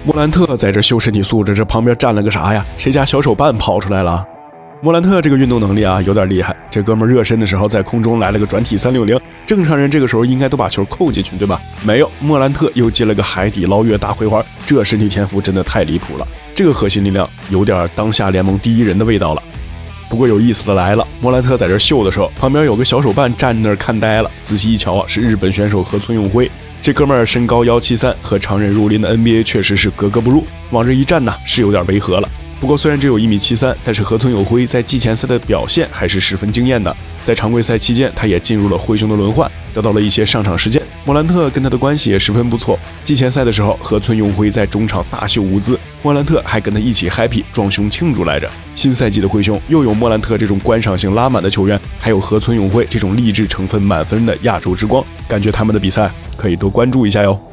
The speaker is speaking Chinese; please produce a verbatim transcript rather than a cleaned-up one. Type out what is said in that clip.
莫兰特在这秀身体素质，这旁边站了个啥呀？谁家小手办跑出来了？莫兰特这个运动能力啊，有点厉害。这哥们热身的时候在空中来了个转体三六零，正常人这个时候应该都把球扣进去，对吧？没有，莫兰特又接了个海底捞月大回环，这身体天赋真的太离谱了。这个核心力量有点当下联盟第一人的味道了。不过有意思的来了，莫兰特在这秀的时候，旁边有个小手办站那儿看呆了。仔细一瞧啊，是日本选手河村永辉。这哥们儿身高一七三，和常人入林的 N B A 确实是格格不入，往这一站呢是有点违和了。不过虽然只有一米七三，但是河村永辉在季前赛的表现还是十分惊艳的。在常规赛期间，他也进入了灰熊的轮换，得到了一些上场时间。莫兰特跟他的关系也十分不错。季前赛的时候，河村永辉在中场大秀舞姿，莫兰特还跟他一起 happy 撞胸庆祝来着。新赛季的灰熊又有莫兰特这种观赏性拉满的球员，还有河村永辉这种励志成分满分的亚洲之光，感觉他们的比赛可以多关注一下哟。